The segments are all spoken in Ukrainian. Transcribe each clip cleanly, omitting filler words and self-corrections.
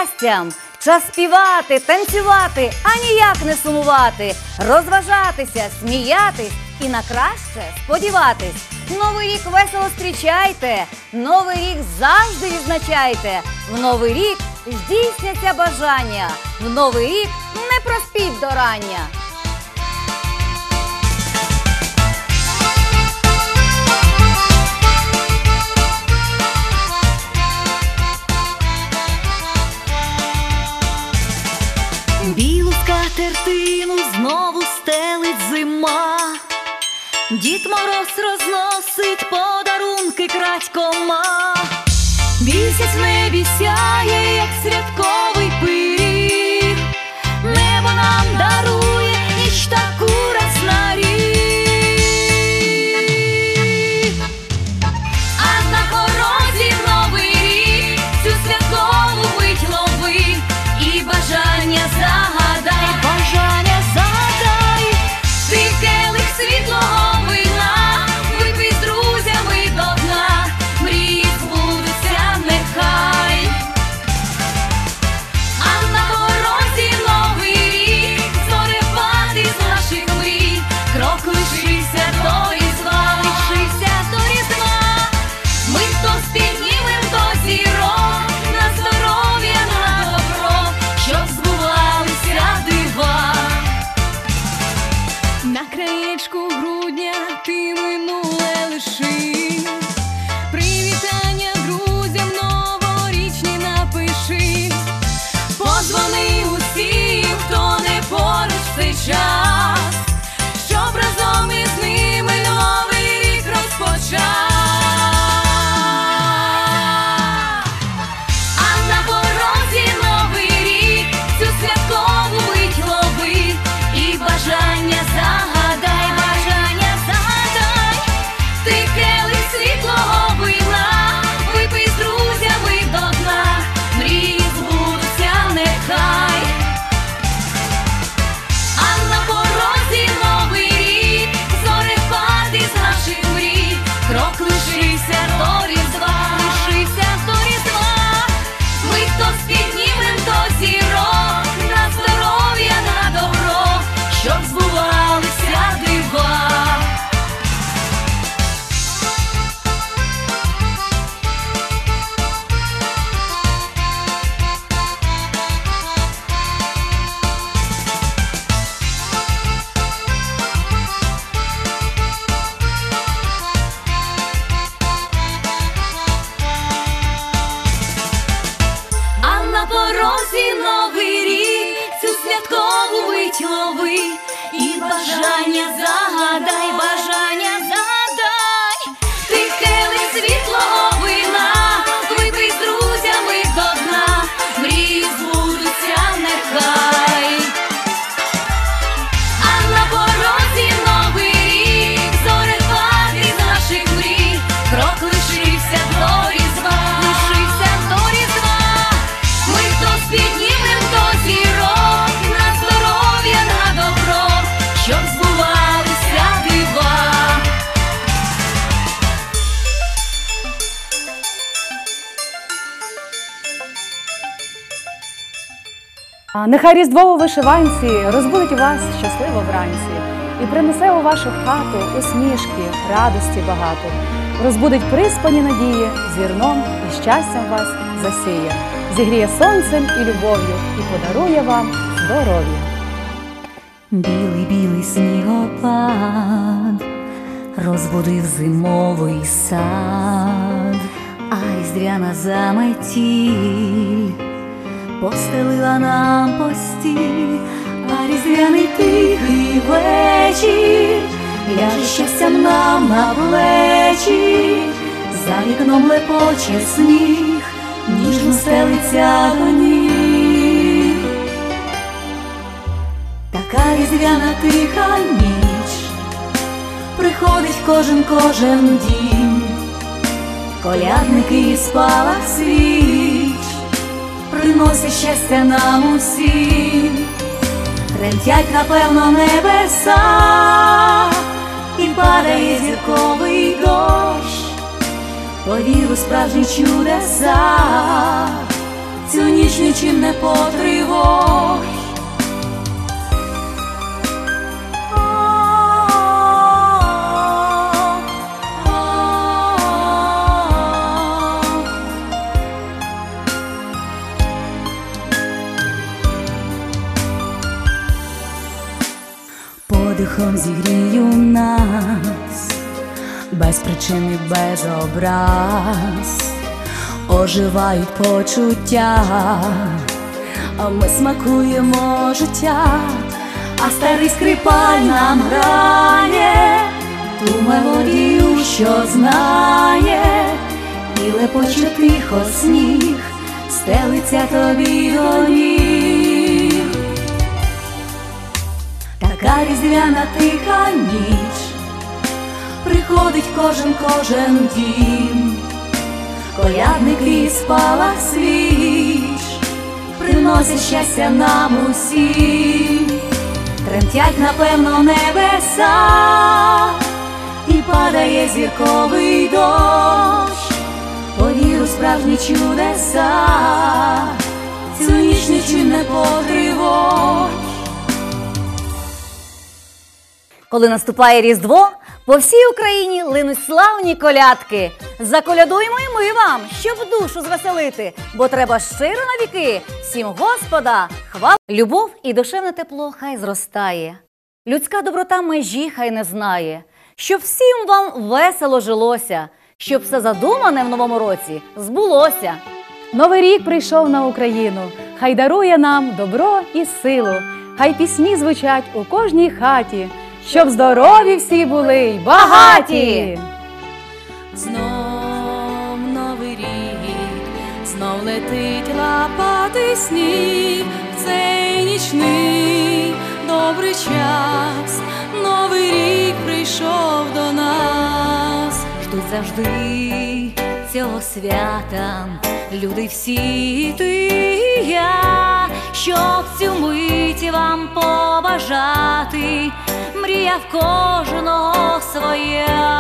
щастям. Час співати, танцювати, а ніяк не сумувати, розважатися, сміятись і на краще сподіватись. Новий рік весело зустрічайте, Новий рік завжди відзначайте. В Новий рік здійсняться бажання, в Новий рік не проспіть до рання. Білу скатертину знову стелить зима, Дід Мороз розносить подарунки крадькома. Місяць в небі сяє, як святковий пиріг, небо нам дарує ніч таку раз на рік. А на порозі Новий рік, цю святкову мить лови і бажання загадай, бажання загадай. Ти келих світлого вина, випий з друзями до дна, мрії збудуться нехай. А на порозі Новий рік, зорепади з наших мрій, крок лишився до різдва, лишився до різдва. Ми хтось піднімем до зірок, на здоров'я, на добро, щоб збувалися дива. На краєчку грудня ти минуле лиши, привітання друзям новорічні напиши. Позвони усім, хто не поруч в цей час, щоб разом із ними Новий рік розпочав. А на порозі Новий рік, цю святкову мить лови і бажання загадай, бажання загадай. Ти келих світлого вина, випий з друзями до дна, мрії збудуться нехай. А на порозі Новий рік, зорепади з наших мрій, крок лишився до різдва, лишився до різдва. Ми хтось піднімем до зірок, на здоров'я, на добро, щоб збувалися дива. А на порозі Новий рік, цю святкову мить лови і бажання загадай, бажання загадай. Ти келих світлого вина, випий з друзями до дна, мрії збудуться нехай. А на порозі Новий рік, зорепади з наших мрій, крок лишився до різдва, лишився до різдва. Ми хтось піднімем до зірок, на здоров'я, на добро, щоб збувалися дива. Нехай Різдво у вишиванці розбудить вас щасливо вранці і принесе у вашу хату усмішки, радості багато. Розбудить приспані надії, зірном і щастям вас засіє. Зігріє сонцем і любов'ю і подарує вам здоров'я. Білий, білий снігопад розбудив зимовий сад, а різдвяна заметіль постелила нам постіль, а різдвяний тихий вечір ляже щастям нам на плечі. За вікном лепоче сніг, ніжно стелиться до ніг. Така різдвяна тиха ніч, приходить кожен дім, колядники і спалах свіч приносить щастя нам усім. Тремтять, напевно, небеса, і падає зірковий дощ. Повір у справжні чудеса, цю ніч нічим не потривож. Подихом зігрію нас, без причин і без образ, оживають почуття, а ми смакуємо життя, а старий скрипаль нам грає ту мелодію, що знає, і лепоче тихо сніг стелиться тобі до ніг. Така різдвяна тиха ніч, приходить кожен дім, колядники і спалах свіч приносять щастя нам усім. Тремтять, напевно, небеса, і падає зірковий дощ, повір у справжні чудеса, цю ніч нічим не потривож. Коли наступає Різдво, по всій Україні линуть славні колядки. Заколядуємо і ми вам, щоб душу звеселити, бо треба щиро на віки всім Господа хвал. Любов і душевне тепло хай зростає, людська доброта межі хай не знає, щоб всім вам весело жилося, щоб все задумане в новому році збулося. Новий рік прийшов на Україну, хай дарує нам добро і силу, хай пісні звучать у кожній хаті, щоб здорові всі були й багаті. Знов новий рік, знов летить лапатий сніг, в цей нічний добрий час, новий рік прийшов до нас. Ждуть завжди цього свята люди всі, ти і я, щоб цю мить вам побажати, мрія в кожного своя.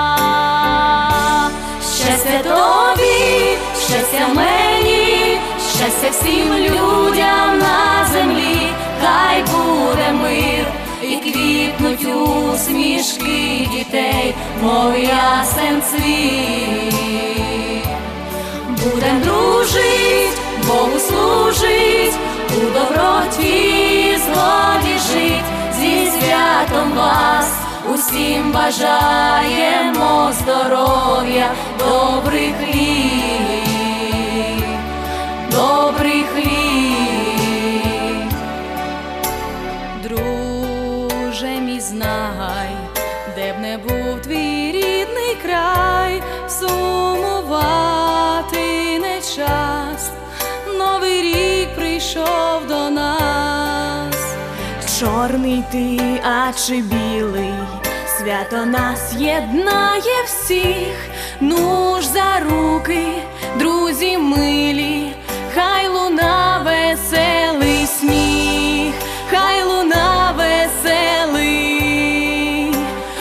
Щастя тобі, щастя мені, щастя всім людям на землі, хай буде мир і квітнуть усмішки дітей, мов ясен цвіт. Будем дружить, Богу служить, у доброті згоді жить, зі святом вас усім бажаємо здоров'я, добрих літ, добрих літ. Друже мій, знай, де б не був твій рідний край, сумувати не час, новий рік прийшов до нас. Чорний ти, а чи білий, свято нас єднає всіх, ну ж за руки, друзі милі, хай луна веселий сміх, хай луна веселий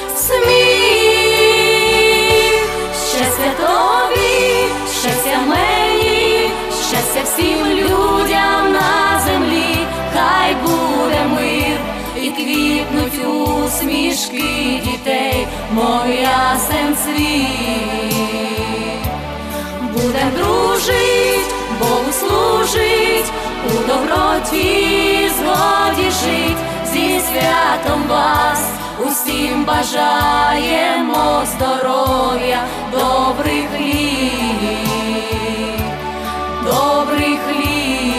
сміх. Щастя тобі, щастя мені, щастя всім людям на землі, хай буде мир і квітнуть усмішки дітей, мов ясен цвіт. Будем дружить, Богу служить, у доброті згоді жить, зі святом вас усім бажаємо здоров'я, добрих літ, добрих літ.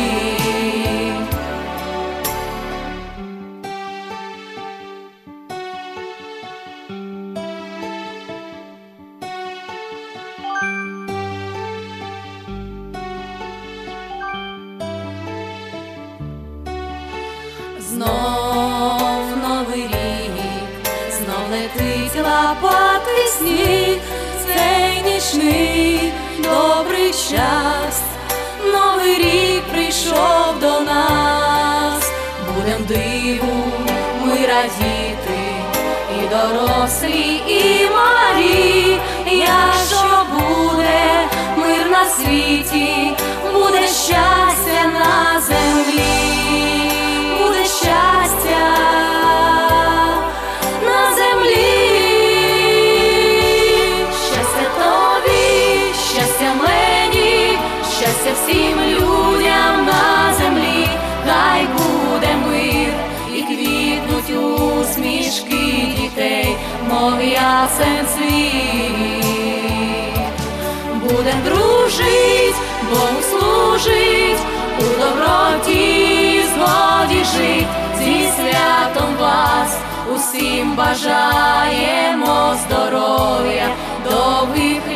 Знов новий рік, знов летить лапатий сніг, цей нічний добрий час, новий рік прийшов до нас. Будем диву ми радіти, і дорослі, і малі, якщо буде мир на світі, буде щастя на землі, буде щастя на землі. Щастя тобі, щастя мені, щастя всім людям на землі, хай буде мир і квітнуть усмішки дітей, мов ясен цвіт. Будем дружить, Богу служить, у доброті згоді жить. Зі святом вас усім бажаємо здоров'я, довгих